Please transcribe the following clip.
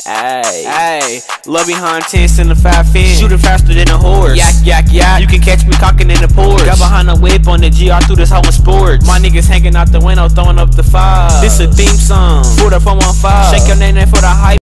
Ayy, love behind tents in the 5 fin. Shooting faster than a horse. Yak, yak, yak. You can catch me cocking in the porch. Got behind the whip on the GR through this whole in sports. My niggas hanging out the window, throwing up the 5. This a theme song. 4 up on 1 5. Shake your name for the hype.